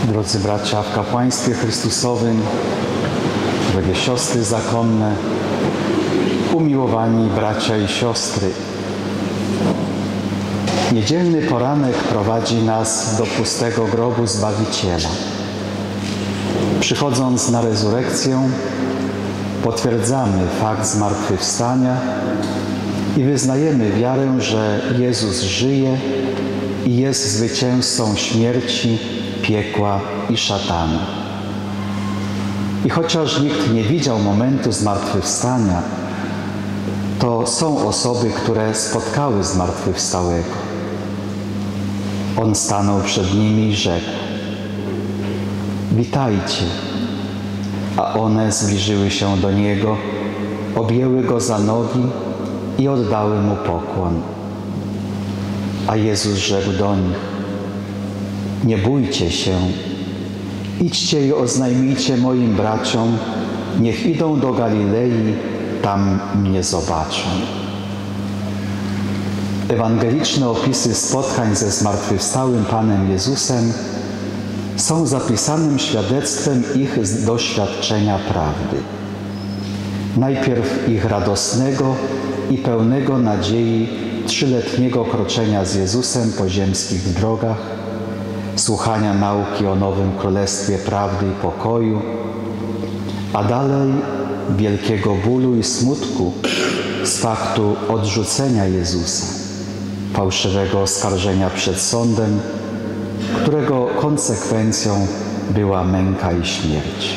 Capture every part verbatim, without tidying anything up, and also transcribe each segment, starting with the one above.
Drodzy bracia w kapłaństwie Chrystusowym, drogie siostry zakonne, umiłowani bracia i siostry. Niedzielny poranek prowadzi nas do pustego grobu Zbawiciela. Przychodząc na rezurekcję, potwierdzamy fakt zmartwychwstania i wyznajemy wiarę, że Jezus żyje i jest zwycięzcą śmierci, piekła i szatana. I chociaż nikt nie widział momentu zmartwychwstania, to są osoby, które spotkały zmartwychwstałego. On stanął przed nimi i rzekł: witajcie. A one zbliżyły się do Niego, objęły Go za nogi i oddały Mu pokłon. A Jezus rzekł do nich: nie bójcie się, idźcie i oznajmijcie moim braciom, niech idą do Galilei, tam mnie zobaczą. Ewangeliczne opisy spotkań ze zmartwychwstałym Panem Jezusem są zapisanym świadectwem ich doświadczenia prawdy. Najpierw ich radosnego i pełnego nadziei trzyletniego kroczenia z Jezusem po ziemskich drogach, słuchania nauki o nowym Królestwie prawdy i pokoju, a dalej wielkiego bólu i smutku z faktu odrzucenia Jezusa, fałszywego oskarżenia przed sądem, którego konsekwencją była męka i śmierć.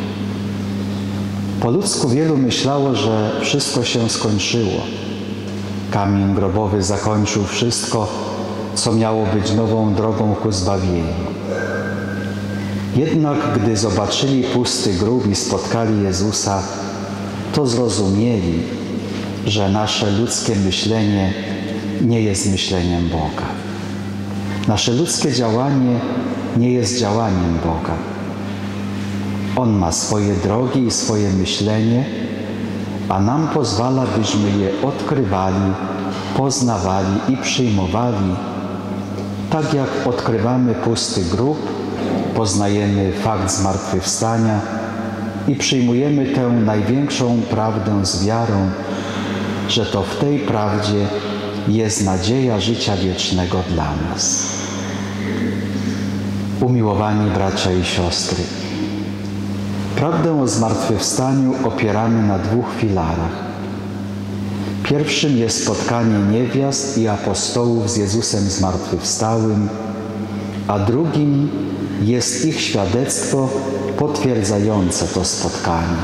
Po ludzku wielu myślało, że wszystko się skończyło. Kamień grobowy zakończył wszystko, co miało być nową drogą ku zbawieniu. Jednak gdy zobaczyli pusty grób i spotkali Jezusa, to zrozumieli, że nasze ludzkie myślenie nie jest myśleniem Boga. Nasze ludzkie działanie nie jest działaniem Boga. On ma swoje drogi i swoje myślenie, a nam pozwala, byśmy je odkrywali, poznawali i przyjmowali, tak jak odkrywamy pusty grób, poznajemy fakt zmartwychwstania i przyjmujemy tę największą prawdę z wiarą, że to w tej prawdzie jest nadzieja życia wiecznego dla nas. Umiłowani bracia i siostry, prawdę o zmartwychwstaniu opieramy na dwóch filarach. Pierwszym jest spotkanie niewiast i apostołów z Jezusem zmartwychwstałym, a drugim jest ich świadectwo potwierdzające to spotkanie.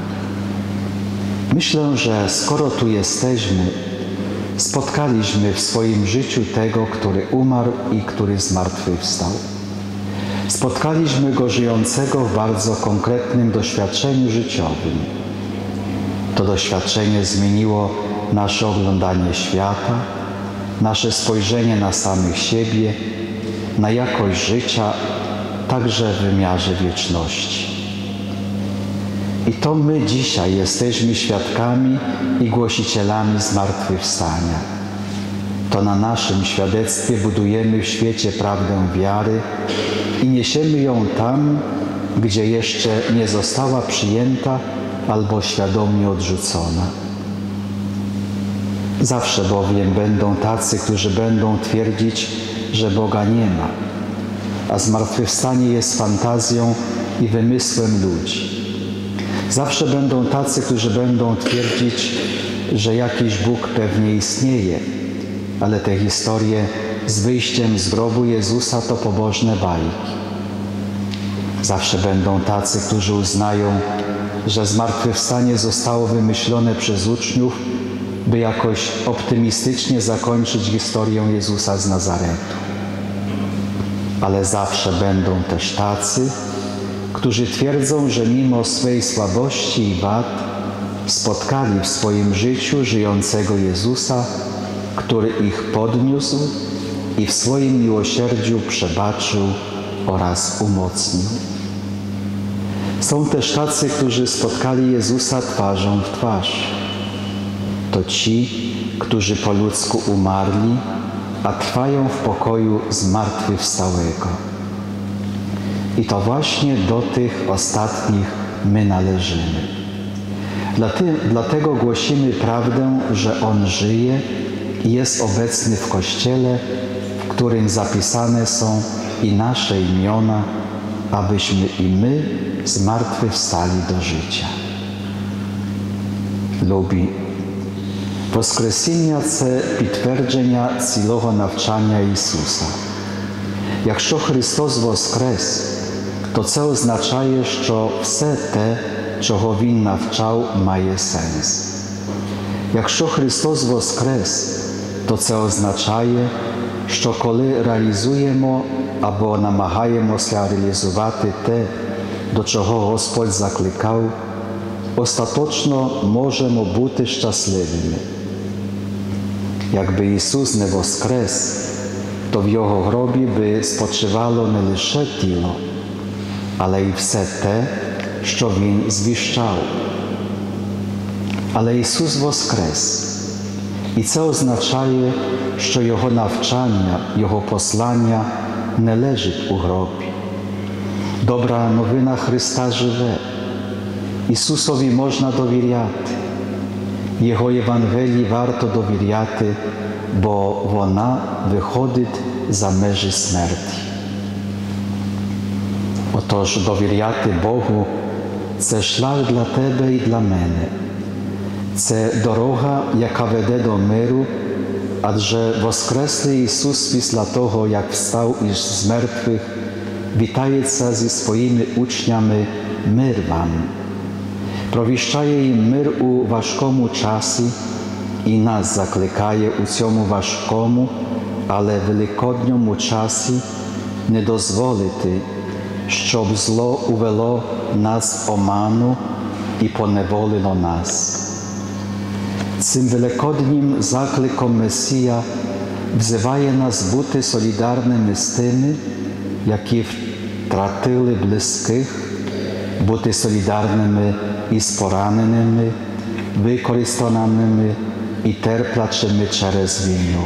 Myślę, że skoro tu jesteśmy, spotkaliśmy w swoim życiu tego, który umarł i który zmartwychwstał. Spotkaliśmy Go żyjącego w bardzo konkretnym doświadczeniu życiowym. To doświadczenie zmieniło nasze oglądanie świata, nasze spojrzenie na samych siebie, na jakość życia, także w wymiarze wieczności. I to my dzisiaj jesteśmy świadkami i głosicielami zmartwychwstania. To na naszym świadectwie budujemy w świecie prawdę wiary i niesiemy ją tam, gdzie jeszcze nie została przyjęta albo świadomie odrzucona. Zawsze bowiem będą tacy, którzy będą twierdzić, że Boga nie ma, a zmartwychwstanie jest fantazją i wymysłem ludzi. Zawsze będą tacy, którzy będą twierdzić, że jakiś Bóg pewnie istnieje, ale te historie z wyjściem z grobu Jezusa to pobożne bajki. Zawsze będą tacy, którzy uznają, że zmartwychwstanie zostało wymyślone przez uczniów, by jakoś optymistycznie zakończyć historię Jezusa z Nazaretu. Ale zawsze będą też tacy, którzy twierdzą, że mimo swej słabości i wad spotkali w swoim życiu żyjącego Jezusa, który ich podniósł i w swoim miłosierdziu przebaczył oraz umocnił. Są też tacy, którzy spotkali Jezusa twarzą w twarz. To ci, którzy po ludzku umarli, a trwają w pokoju zmartwychwstałego. I to właśnie do tych ostatnich my należymy. Dlatego głosimy prawdę, że On żyje i jest obecny w Kościele, w którym zapisane są i nasze imiona, abyśmy i my zmartwychwstali do życia. Любі, Воскресіння – це підтвердження цілого навчання Ісуса. Якщо Христос воскрес, то це означає, що все те, чого Він навчав, має сенс. Якщо Христос воскрес, то це означає, що коли реалізуємо або намагаємося реалізувати те, до чого Господь закликав, остаточно можемо бути щасливими. Якби Ісус не воскрес, то в Його гробі би спочивало не лише тіло, але й все те, що Він звіщав. Але Ісус воскрес. І це означає, що Його навчання, Його послання не лежить у гробі. Добра новина Христа живе. Ісусові можна довіряти. Його Євангелії варто довіряти, бо вона виходить за межі смерті. Отож, довіряти Богу – це шлях для тебе і для мене. Це дорога, яка веде до миру, адже воскреслий Ісус після того, як встав із мертвих, вітається зі своїми учнями «Мир вам». Провіщає їм мир у важкому часі і нас закликає у цьому важкому, але великодньому часі не дозволити, щоб зло увело нас в оману і поневолило нас. Цим великоднім закликом Месія взиває нас бути солідарними з тими, які втратили близьких, бути солідарними із пораненими, використаними і терплячими через війну.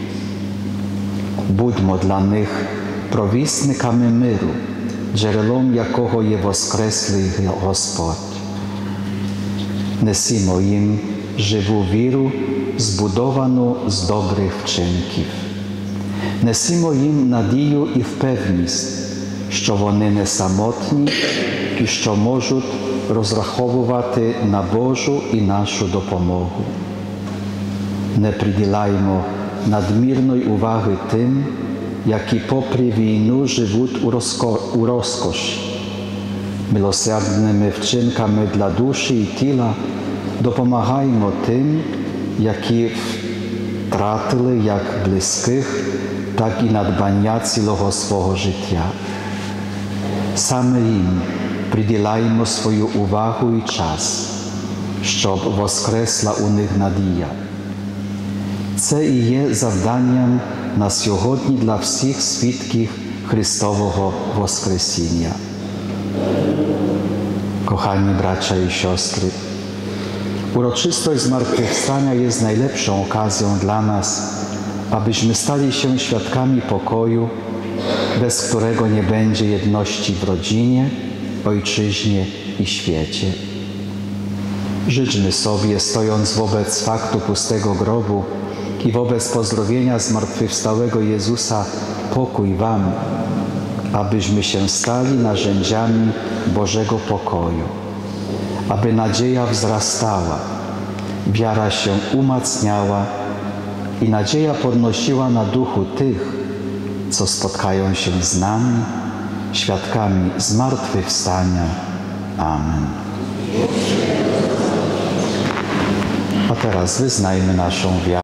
Будьмо для них провісниками миру, джерелом якого є воскреслий Господь. Несімо їм живу віру, збудовану з добрих вчинків. Несімо їм надію і впевненість, що вони не самотні і що можуть розраховувати на Божу і нашу допомогу. Не приділяймо надмірної уваги тим, які попри війну живуть у, розко... у розкоші. Милосердними вчинками для душі і тіла допомагаємо тим, які втратили як близьких, так і надбання цілого свого життя. Саме їм приділяємо свою увагу і час, щоб воскресла у них надія. Це і є завданням на сьогодні для всіх свідків Христового Воскресіння. Kochani bracia i siostry, uroczystość zmartwychwstania jest najlepszą okazją dla nas, abyśmy stali się świadkami pokoju, bez którego nie będzie jedności w rodzinie, ojczyźnie i świecie. Życzmy sobie, stojąc wobec faktu pustego grobu i wobec pozdrowienia zmartwychwstałego Jezusa, pokój wam, abyśmy się stali narzędziami Bożego pokoju, aby nadzieja wzrastała, wiara się umacniała i nadzieja podnosiła na duchu tych, co spotkają się z nami, świadkami zmartwychwstania. Amen. A teraz wyznajmy naszą wiarę.